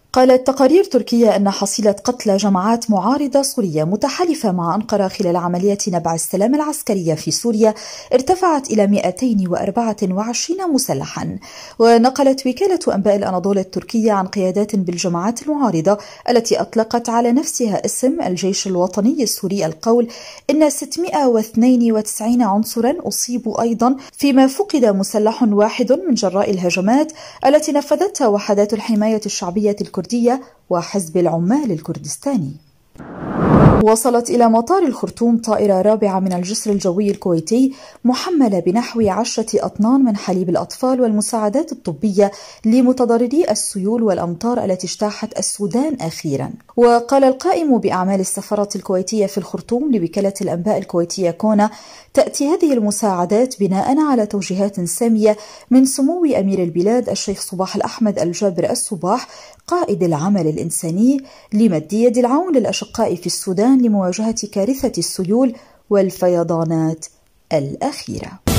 قالت تقارير تركية أن حصيلة قتلى جماعات معارضة سورية متحالفة مع أنقرة خلال عملية نبع السلام العسكرية في سوريا ارتفعت إلى 224 مسلحا. ونقلت وكالة أنباء الأناضول التركية عن قيادات بالجماعات المعارضة التي أطلقت على نفسها اسم الجيش الوطني السوري القول إن 692 عنصرا أصيبوا أيضا، فيما فقد مسلح واحد من جراء الهجمات التي نفذتها وحدات الحماية الشعبية الكردية وحزب العمال الكردستاني. وصلت إلى مطار الخرطوم طائرة رابعة من الجسر الجوي الكويتي محملة بنحو 10 أطنان من حليب الأطفال والمساعدات الطبية لمتضرري السيول والأمطار التي اجتاحت السودان أخيرا. وقال القائم بأعمال السفارة الكويتية في الخرطوم لوكالة الأنباء الكويتية كونا: تأتي هذه المساعدات بناء على توجيهات سامية من سمو أمير البلاد الشيخ صباح الأحمد الجابر الصباح قائد العمل الإنساني لمد يد العون للأشقاء في السودان لمواجهة كارثة السيول والفيضانات الأخيرة.